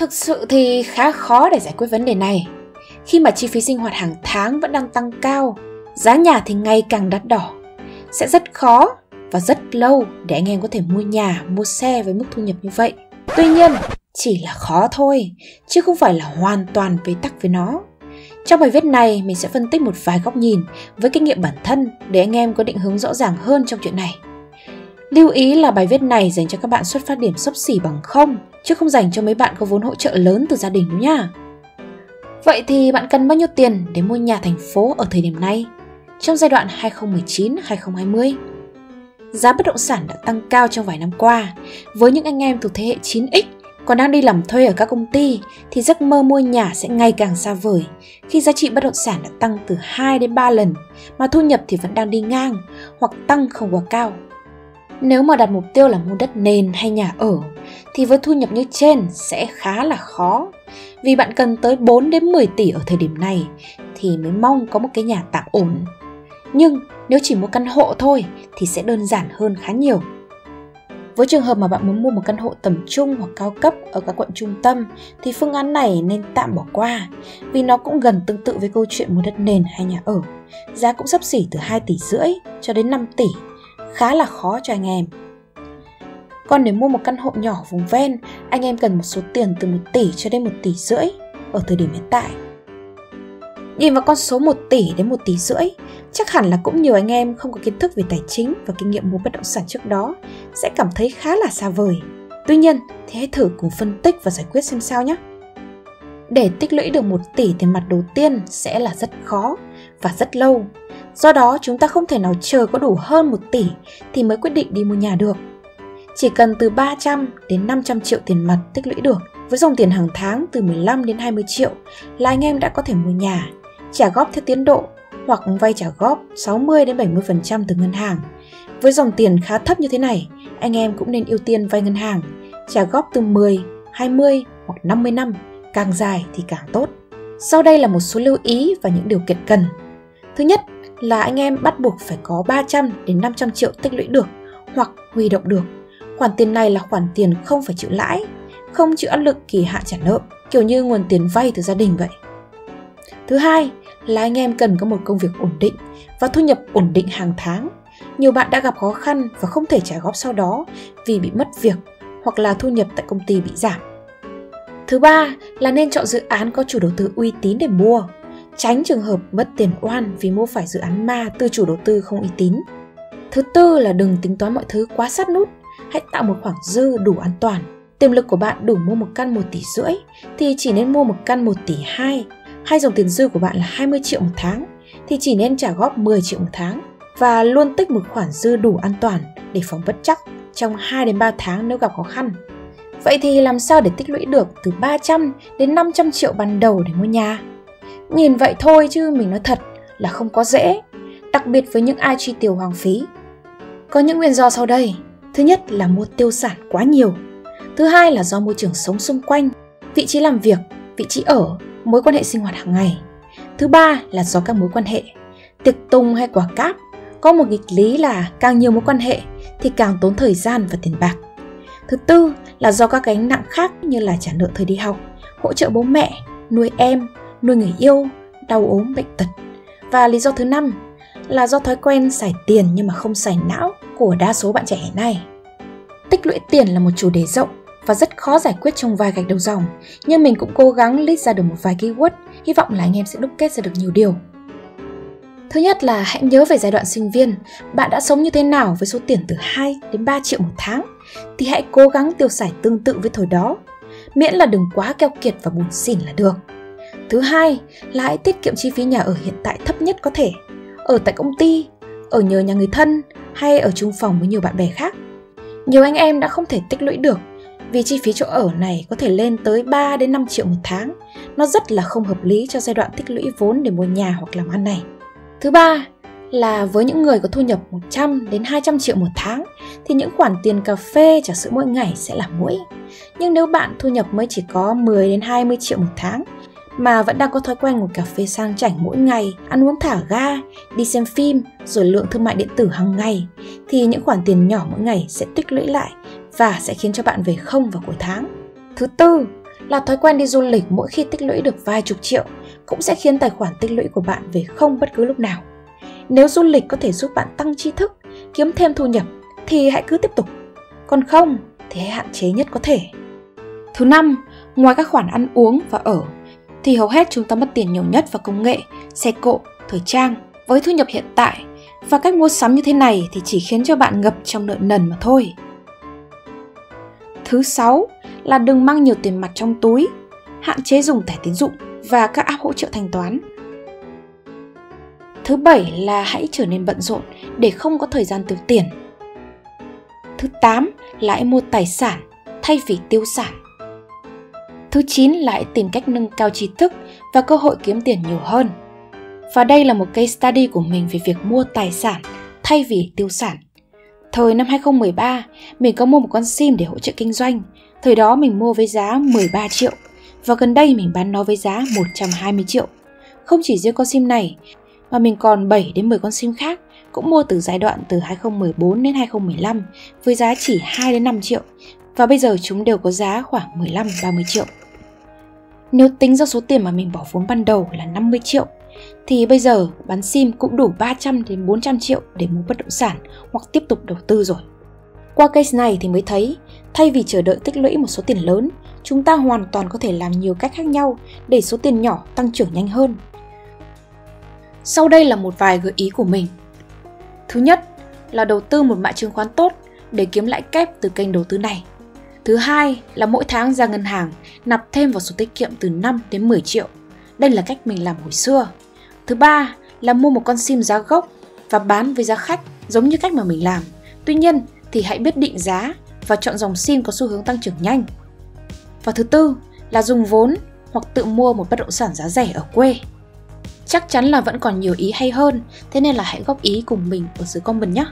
Thực sự thì khá khó để giải quyết vấn đề này, khi mà chi phí sinh hoạt hàng tháng vẫn đang tăng cao, giá nhà thì ngày càng đắt đỏ. Sẽ rất khó và rất lâu để anh em có thể mua nhà, mua xe với mức thu nhập như vậy. Tuy nhiên, chỉ là khó thôi, chứ không phải là hoàn toàn bế tắc với nó. Trong bài viết này, mình sẽ phân tích một vài góc nhìn với kinh nghiệm bản thân để anh em có định hướng rõ ràng hơn trong chuyện này. Lưu ý là bài viết này dành cho các bạn xuất phát điểm xấp xỉ bằng 0, chứ không dành cho mấy bạn có vốn hỗ trợ lớn từ gia đình đâu nha. Vậy thì bạn cần bao nhiêu tiền để mua nhà thành phố ở thời điểm này, trong giai đoạn 2019-2020? Giá bất động sản đã tăng cao trong vài năm qua. Với những anh em thuộc thế hệ 9X còn đang đi làm thuê ở các công ty thì giấc mơ mua nhà sẽ ngày càng xa vời, khi giá trị bất động sản đã tăng từ 2 đến 3 lần mà thu nhập thì vẫn đang đi ngang hoặc tăng không quá cao. Nếu mà đặt mục tiêu là mua đất nền hay nhà ở thì với thu nhập như trên sẽ khá là khó, vì bạn cần tới 4 đến 10 tỷ ở thời điểm này thì mới mong có một cái nhà tạm ổn. Nhưng nếu chỉ mua căn hộ thôi thì sẽ đơn giản hơn khá nhiều. Với trường hợp mà bạn muốn mua một căn hộ tầm trung hoặc cao cấp ở các quận trung tâm thì phương án này nên tạm bỏ qua, vì nó cũng gần tương tự với câu chuyện mua đất nền hay nhà ở. Giá cũng xấp xỉ từ 2,5 tỷ cho đến 5 tỷ, khá là khó cho anh em. Còn để mua một căn hộ nhỏ vùng ven, anh em cần một số tiền từ 1 tỷ cho đến 1,5 tỷ ở thời điểm hiện tại. Nhìn vào con số 1 tỷ đến 1,5 tỷ, chắc hẳn là cũng nhiều anh em không có kiến thức về tài chính và kinh nghiệm mua bất động sản trước đó sẽ cảm thấy khá là xa vời. Tuy nhiên thì hãy thử cùng phân tích và giải quyết xem sao nhé. Để tích lũy được 1 tỷ tiền mặt đầu tiên sẽ là rất khó và rất lâu. Do đó chúng ta không thể nào chờ có đủ hơn 1 tỷ thì mới quyết định đi mua nhà được. Chỉ cần từ 300 đến 500 triệu tiền mặt tích lũy được, với dòng tiền hàng tháng từ 15 đến 20 triệu là anh em đã có thể mua nhà, trả góp theo tiến độ hoặc vay trả góp 60 đến 70% từ ngân hàng. Với dòng tiền khá thấp như thế này, anh em cũng nên ưu tiên vay ngân hàng, trả góp từ 10, 20 hoặc 50 năm, càng dài thì càng tốt. Sau đây là một số lưu ý và những điều kiện cần. Thứ nhất là anh em bắt buộc phải có 300 đến 500 triệu tích lũy được hoặc huy động được. Khoản tiền này là khoản tiền không phải chịu lãi, không chịu áp lực kỳ hạn trả nợ, kiểu như nguồn tiền vay từ gia đình vậy. Thứ hai là anh em cần có một công việc ổn định và thu nhập ổn định hàng tháng. Nhiều bạn đã gặp khó khăn và không thể trả góp sau đó vì bị mất việc hoặc là thu nhập tại công ty bị giảm. Thứ ba là nên chọn dự án có chủ đầu tư uy tín để mua, tránh trường hợp mất tiền oan vì mua phải dự án ma từ chủ đầu tư không uy tín. Thứ tư là đừng tính toán mọi thứ quá sát nút, hãy tạo một khoản dư đủ an toàn. Tiềm lực của bạn đủ mua một căn 1,5 tỷ thì chỉ nên mua một căn 1,2 tỷ. Hay dòng tiền dư của bạn là 20 triệu một tháng thì chỉ nên trả góp 10 triệu một tháng. Và luôn tích một khoản dư đủ an toàn để phòng bất trắc trong 2 đến 3 tháng nếu gặp khó khăn. Vậy thì làm sao để tích lũy được từ 300 đến 500 triệu ban đầu để mua nhà? Nhìn vậy thôi chứ mình nói thật là không có dễ, đặc biệt với những ai chi tiêu hoang phí. Có những nguyên do sau đây. Thứ nhất là mua tiêu sản quá nhiều. Thứ hai là do môi trường sống xung quanh, vị trí làm việc, vị trí ở, mối quan hệ sinh hoạt hàng ngày. Thứ ba là do các mối quan hệ, tiệc tùng hay quả cáp. Có một nghịch lý là càng nhiều mối quan hệ thì càng tốn thời gian và tiền bạc. Thứ tư là do các gánh nặng khác như là trả nợ thời đi học, hỗ trợ bố mẹ, nuôi em, nuôi người yêu, đau ốm, bệnh tật. Và lý do thứ năm là do thói quen xài tiền nhưng mà không xài não của đa số bạn trẻ hiện nay. Tích lũy tiền là một chủ đề rộng và rất khó giải quyết trong vài gạch đầu dòng, nhưng mình cũng cố gắng list ra được một vài keyword, hy vọng là anh em sẽ đúc kết ra được nhiều điều. Thứ nhất là hãy nhớ về giai đoạn sinh viên, bạn đã sống như thế nào với số tiền từ 2 đến 3 triệu một tháng thì hãy cố gắng tiêu xài tương tự với thời đó, miễn là đừng quá keo kiệt và buồn xỉn là được. Thứ hai là hãy tiết kiệm chi phí nhà ở hiện tại thấp nhất có thể, ở tại công ty, ở nhờ nhà người thân hay ở chung phòng với nhiều bạn bè khác. Nhiều anh em đã không thể tích lũy được vì chi phí chỗ ở này có thể lên tới 3 đến 5 triệu một tháng. Nó rất là không hợp lý cho giai đoạn tích lũy vốn để mua nhà hoặc làm ăn này. Thứ ba là với những người có thu nhập 100 đến 200 triệu một tháng thì những khoản tiền cà phê, trà sữa mỗi ngày sẽ là muỗi. Nhưng nếu bạn thu nhập mới chỉ có 10 đến 20 triệu một tháng mà vẫn đang có thói quen ngồi cà phê sang chảnh mỗi ngày, ăn uống thả ga, đi xem phim, rồi lượng thương mại điện tử hàng ngày, thì những khoản tiền nhỏ mỗi ngày sẽ tích lũy lại và sẽ khiến cho bạn về không vào cuối tháng. Thứ tư là thói quen đi du lịch mỗi khi tích lũy được vài chục triệu cũng sẽ khiến tài khoản tích lũy của bạn về không bất cứ lúc nào. Nếu du lịch có thể giúp bạn tăng tri thức, kiếm thêm thu nhập thì hãy cứ tiếp tục. Còn không thì hãy hạn chế nhất có thể. Thứ 5, ngoài các khoản ăn uống và ở thì hầu hết chúng ta mất tiền nhiều nhất vào công nghệ, xe cộ, thời trang. Với thu nhập hiện tại và cách mua sắm như thế này thì chỉ khiến cho bạn ngập trong nợ nần mà thôi. Thứ 6 là đừng mang nhiều tiền mặt trong túi, hạn chế dùng thẻ tín dụng và các app hỗ trợ thanh toán. Thứ 7 là hãy trở nên bận rộn để không có thời gian tiêu tiền. Thứ 8 là hãy mua tài sản thay vì tiêu sản. Thứ 9 là hãy tìm cách nâng cao tri thức và cơ hội kiếm tiền nhiều hơn. Và đây là một case study của mình về việc mua tài sản thay vì tiêu sản. Thời năm 2013, mình có mua một con sim để hỗ trợ kinh doanh. Thời đó mình mua với giá 13 triệu và gần đây mình bán nó với giá 120 triệu. Không chỉ riêng con sim này mà mình còn 7 đến 10 con sim khác cũng mua từ giai đoạn từ 2014 đến 2015 với giá chỉ 2 đến 5 triệu và bây giờ chúng đều có giá khoảng 15-30 triệu. Nếu tính ra số tiền mà mình bỏ vốn ban đầu là 50 triệu thì bây giờ bán sim cũng đủ 300 đến 400 triệu để mua bất động sản hoặc tiếp tục đầu tư rồi. Qua case này thì mới thấy, thay vì chờ đợi tích lũy một số tiền lớn, chúng ta hoàn toàn có thể làm nhiều cách khác nhau để số tiền nhỏ tăng trưởng nhanh hơn. Sau đây là một vài gợi ý của mình. Thứ nhất là đầu tư một mã chứng khoán tốt để kiếm lãi kép từ kênh đầu tư này. Thứ hai là mỗi tháng ra ngân hàng nạp thêm vào sổ tiết kiệm từ 5 đến 10 triệu. Đây là cách mình làm hồi xưa. Thứ ba là mua một con sim giá gốc và bán với giá khách giống như cách mà mình làm. Tuy nhiên thì hãy biết định giá và chọn dòng sim có xu hướng tăng trưởng nhanh. Và thứ tư là dùng vốn hoặc tự mua một bất động sản giá rẻ ở quê. Chắc chắn là vẫn còn nhiều ý hay hơn, thế nên là hãy góp ý cùng mình ở dưới comment nhé.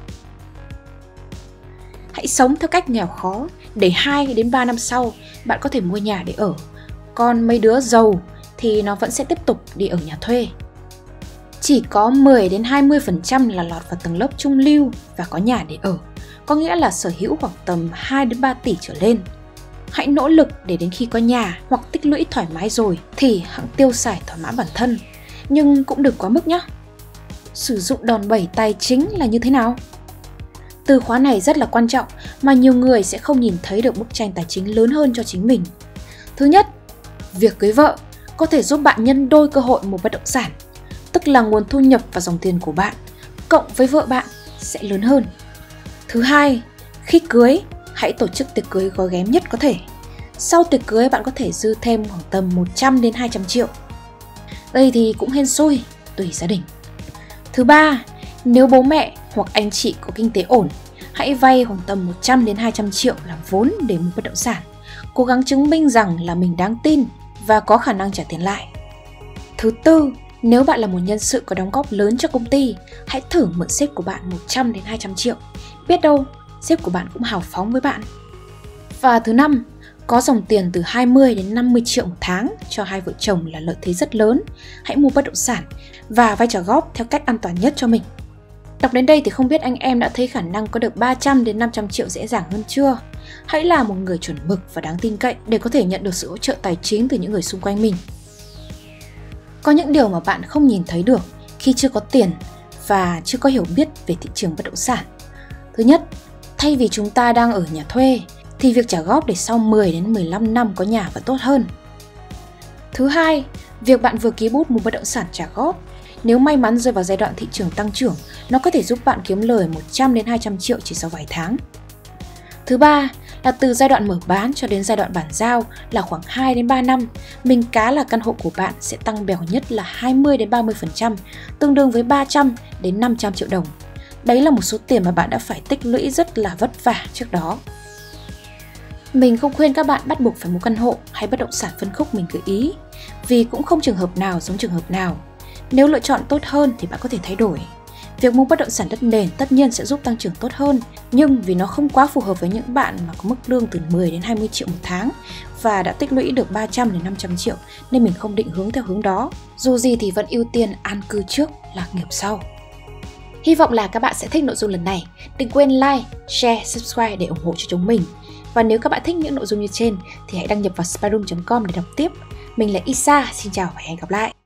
Hãy sống theo cách nghèo khó để 2 đến 3 năm sau bạn có thể mua nhà để ở. Còn mấy đứa giàu thì nó vẫn sẽ tiếp tục đi ở nhà thuê. Chỉ có 10 đến 20% là lọt vào tầng lớp trung lưu và có nhà để ở, có nghĩa là sở hữu khoảng tầm 2 đến 3 tỷ trở lên. Hãy nỗ lực để đến khi có nhà hoặc tích lũy thoải mái rồi thì hẵng tiêu xài thỏa mãn bản thân, nhưng cũng đừng quá mức nhé. Sử dụng đòn bẩy tài chính là như thế nào? Từ khóa này rất là quan trọng mà nhiều người sẽ không nhìn thấy được bức tranh tài chính lớn hơn cho chính mình. Thứ nhất, việc cưới vợ có thể giúp bạn nhân đôi cơ hội mua bất động sản, tức là nguồn thu nhập và dòng tiền của bạn cộng với vợ bạn sẽ lớn hơn. Thứ hai, khi cưới, hãy tổ chức tiệc cưới gói ghém nhất có thể. Sau tiệc cưới bạn có thể dư thêm khoảng tầm 100 đến 200 triệu. Đây thì cũng hên xui, tùy gia đình. Thứ ba, nếu bố mẹ hoặc anh chị có kinh tế ổn, hãy vay khoảng tầm 100 đến 200 triệu làm vốn để mua bất động sản. Cố gắng chứng minh rằng là mình đáng tin và có khả năng trả tiền lại. Thứ tư, nếu bạn là một nhân sự có đóng góp lớn cho công ty, hãy thử mượn sếp của bạn 100 đến 200 triệu. Biết đâu, sếp của bạn cũng hào phóng với bạn. Và thứ năm, có dòng tiền từ 20 đến 50 triệu một tháng cho hai vợ chồng là lợi thế rất lớn. Hãy mua bất động sản và vay trả góp theo cách an toàn nhất cho mình. Đọc đến đây thì không biết anh em đã thấy khả năng có được 300 đến 500 triệu dễ dàng hơn chưa? Hãy là một người chuẩn mực và đáng tin cậy để có thể nhận được sự hỗ trợ tài chính từ những người xung quanh mình. Có những điều mà bạn không nhìn thấy được khi chưa có tiền và chưa có hiểu biết về thị trường bất động sản. Thứ nhất, thay vì chúng ta đang ở nhà thuê thì việc trả góp để sau 10 đến 15 năm có nhà vẫn tốt hơn. Thứ hai, việc bạn vừa ký bút mua bất động sản trả góp, nếu may mắn rơi vào giai đoạn thị trường tăng trưởng, nó có thể giúp bạn kiếm lời 100 đến 200 triệu chỉ sau vài tháng. Thứ ba là từ giai đoạn mở bán cho đến giai đoạn bàn giao là khoảng 2 đến 3 năm, mình cá là căn hộ của bạn sẽ tăng bèo nhất là 20 đến 30%, tương đương với 300 đến 500 triệu đồng. Đấy là một số tiền mà bạn đã phải tích lũy rất là vất vả trước đó. Mình không khuyên các bạn bắt buộc phải mua căn hộ hay bất động sản phân khúc mình gợi ý, vì cũng không trường hợp nào giống trường hợp nào. Nếu lựa chọn tốt hơn thì bạn có thể thay đổi. Việc mua bất động sản đất nền tất nhiên sẽ giúp tăng trưởng tốt hơn, nhưng vì nó không quá phù hợp với những bạn mà có mức lương từ 10 đến 20 triệu một tháng và đã tích lũy được 300 đến 500 triệu nên mình không định hướng theo hướng đó. Dù gì thì vẫn ưu tiên an cư trước, lạc nghiệp sau. Hy vọng là các bạn sẽ thích nội dung lần này. Đừng quên like, share, subscribe để ủng hộ cho chúng mình. Và nếu các bạn thích những nội dung như trên thì hãy đăng nhập vào spyroom.com để đọc tiếp. Mình là Isa, xin chào và hẹn gặp lại.